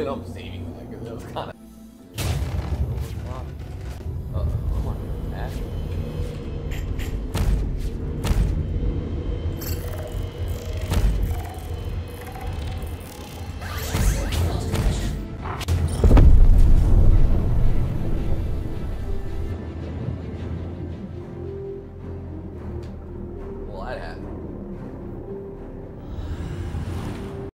ended up saving that because it was kind of. Come on, Ash. Well, that happened.